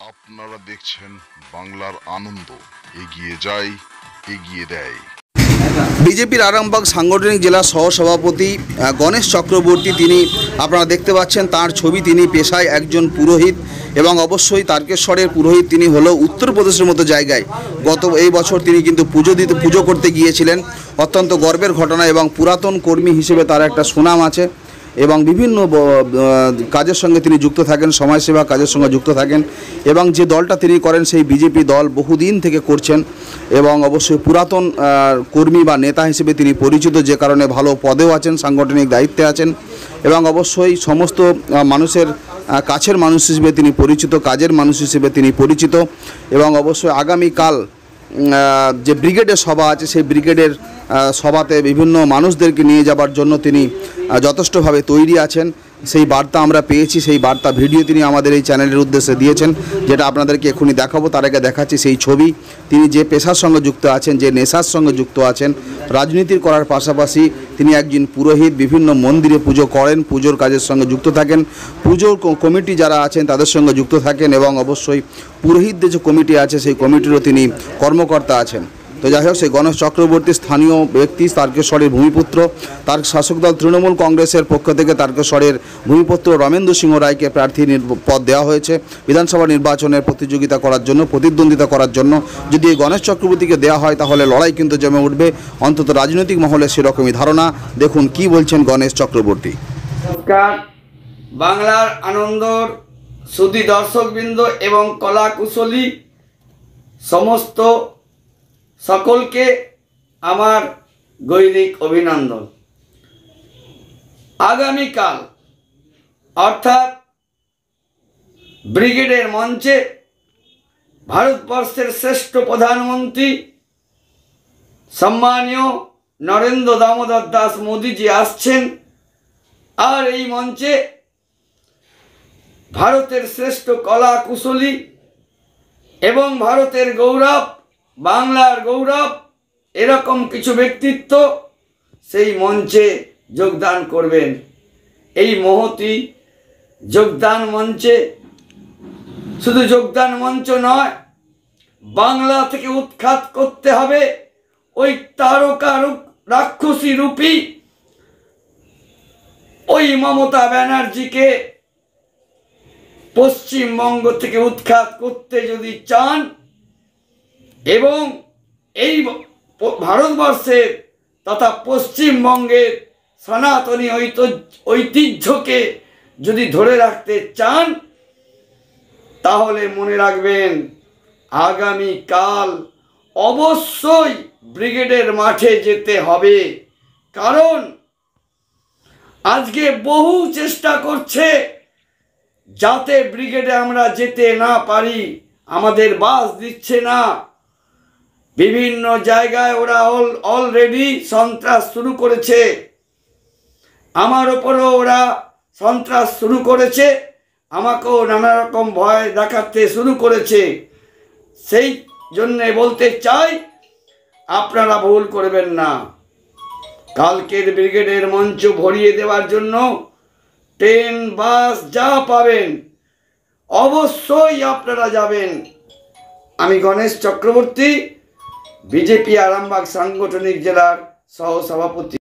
আপনারা দেখছেন বাংলার আনন্দ, এগিয়ে যায়, এগিয়ে দেয়। বিজেপির আরামবাগ সাংগঠনিক জেলা সহসভাপতি গণেশ চক্রবর্তী, তিনি আপনারা দেখতে পাচ্ছেন তার ছবি। তিনি পেশায় একজন পুরোহিত এবং অবশ্যই তারকেশ্বরের পুরোহিত। তিনি হলো উত্তরপ্রদেশের মতো জায়গায় এই বছর তিনি কিন্তু পুজো করতে গিয়েছিলেন। অত্যন্ত গর্বের ঘটনা এবং পুরাতন কর্মী হিসেবে তার একটা সুনাম আছে এবং বিভিন্ন কাজের সঙ্গে তিনি যুক্ত থাকেন, সমাজসেবা কাজের সঙ্গে যুক্ত থাকেন এবং যে দলটা তিনি করেন সেই বিজেপি দল বহুদিন থেকে করছেন এবং অবশ্যই পুরাতন কর্মী বা নেতা হিসেবে তিনি পরিচিত, যে কারণে ভালো পদেও আছেন, সাংগঠনিক দায়িত্বে আছেন এবং অবশ্যই সমস্ত মানুষের কাছের মানুষ হিসেবে তিনি পরিচিত, কাজের মানুষ হিসেবে তিনি পরিচিত এবং অবশ্যই আগামীকাল যে ব্রিগেডের সভা আছে সেই ব্রিগেডের সভাতে বিভিন্ন মানুষদেরকে নিয়ে যাবার জন্য তিনি যথেষ্টভাবে তৈরি আছেন। সেই বার্তা আমরা পেয়েছি, সেই বার্তা ভিডিও তিনি আমাদের এই চ্যানেলের উদ্দেশ্যে দিয়েছেন, যেটা আপনাদেরকে এখনই দেখাবো। তার আগে দেখাচ্ছি সেই ছবি। তিনি যে পেশার সঙ্গে যুক্ত আছেন, যে নেশার সঙ্গে যুক্ত আছেন, রাজনীতির করার পাশাপাশি তিনি একজন পুরোহিত, বিভিন্ন মন্দিরে পুজো করেন, পুজোর কাজের সঙ্গে যুক্ত থাকেন, পুজোর কমিটি যারা আছেন তাদের সঙ্গে যুক্ত থাকেন এবং অবশ্যই পুরোহিতদের যে কমিটি আছে সেই কমিটিরও তিনি কর্মকর্তা আছেন। তো যাই হোক, সেই গণেশ চক্রবর্তী স্থানীয় ব্যক্তি, তারকেশ্বরের ভূমিপুত্র। তার শাসক দল তৃণমূল কংগ্রেসের পক্ষ থেকে তারকেশ্বরের ভূমিপুত্র রমেন্দ্র সিংহ রায়কে প্রার্থী পদ দেওয়া হয়েছে বিধানসভা নির্বাচনের প্রতিযোগিতা করার জন্য, প্রতিদ্বন্দ্বিতা করার জন্য। যদি এই গণেশ চক্রবর্তীকে দেওয়া হয় তাহলে লড়াই কিন্তু জমে উঠবে, অন্তত রাজনৈতিক মহলে সেরকমই ধারণা। দেখুন কি বলছেন গণেশ চক্রবর্তী। নমস্কার, বাংলার আনন্দর সুধী দর্শকবৃন্দ এবং কলা কুশলী সমস্ত সকলকে আমার গৈরিক অভিনন্দন। আগামীকাল অর্থাৎ ব্রিগেডের মঞ্চে ভারতবর্ষের শ্রেষ্ঠ প্রধানমন্ত্রী সম্মানীয় নরেন্দ্র দামোদর দাস মোদীজি আসছেন। আর এই মঞ্চে ভারতের শ্রেষ্ঠ কলা কুশলী এবং ভারতের গৌরব, বাংলার গৌরব, এরকম কিছু ব্যক্তিত্ব সেই মঞ্চে যোগদান করবেন। এই মহতী যোগদান মঞ্চে শুধু যোগদান মঞ্চ নয়, বাংলা থেকে উৎখাত করতে হবে ওই তারকা রাক্ষসী রূপী ওই মমতা ব্যানার্জিকে। পশ্চিমবঙ্গ থেকে উৎখাত করতে যদি চান এবং এই ভারতবর্ষের তথা পশ্চিমবঙ্গের সনাতনী ঐতিহ্যকে যদি ধরে রাখতে চান, তাহলে মনে রাখবেন আগামীকাল অবশ্যই ব্রিগেডের মাঠে যেতে হবে। কারণ আজকে বহু চেষ্টা করছে যাতে ব্রিগেডে আমরা যেতে না পারি, আমাদের বাস দিচ্ছে না। বিভিন্ন জায়গায় ওরা অলরেডি সন্ত্রাস শুরু করেছে, আমার ওপরও ওরা সন্ত্রাস শুরু করেছে, আমাকেও নানা রকম ভয় দেখাতে শুরু করেছে। সেই জন্যে বলতে চাই, আপনারা ভুল করবেন না। কালকের ব্রিগেডের মঞ্চ ভরিয়ে দেওয়ার জন্য ট্রেন, বাস যা পাবেন অবশ্যই আপনারা যাবেন। আমি গণেশ চক্রবর্তী, বিজেপি আরামবাগ সাংগঠনিক জেলার সহসভাপতি।